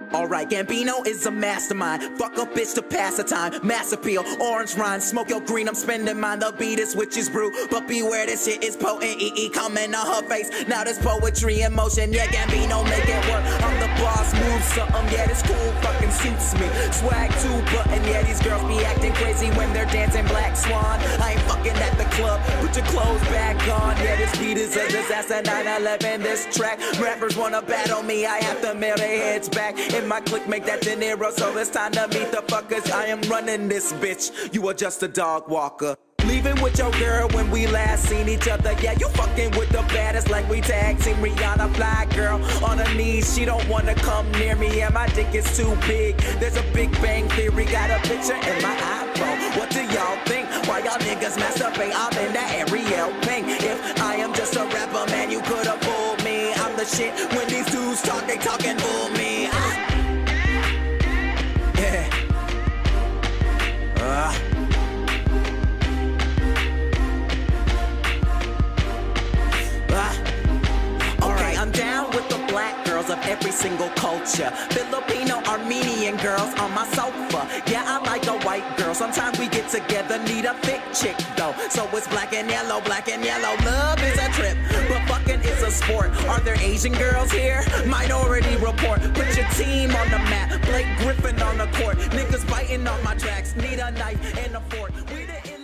Alright, Gambino is a mastermind. Fuck a bitch to pass the time. Mass appeal, orange rind, smoke your green, I'm spending mine. The beat is witch's brew, but beware this shit is potent. EE coming on her face, now there's poetry in motion. Yeah, Gambino make it work. I'm the boss, move something. Yeah, this cool fucking suits me. Swag 2 button, yeah, these girls be acting crazy when they're dancing Black Swan. I ain't fucking at the club, put your clothes back on. Yeah, this beat is a disaster, 9/11 this track. Rappers wanna battle me, I have to mail their heads back. In my clique make that De Niro, so it's time to meet the fuckers. I am running this bitch, you are just a dog walker. Leaving with your girl when we last seen each other. Yeah, you fucking with the baddest like we tag team Rihanna. Fly girl on her knees, she don't wanna come near me. Yeah, my dick is too big, there's a Big Bang Theory. Got a picture in my iPhone, what do y'all think? Why y'all niggas masturbate? I'm in that Ariel Pink. If I am just a rapper, man, you could've fooled me. I'm the shit, when these dudes talk, they talking fool me. I'm down with the black girls of every single culture. Filipino, Armenian girls on my sofa. Yeah, I like a white girl. Sometimes we get together, need a thick chick though. So it's black and yellow, black and yellow. Love is a trip, but fucking is a sport. Are there Asian girls here? Minority Report. Put your team on the map. Blake Griffin on the court. Niggas biting on my tracks. Need a knife and a fork. We the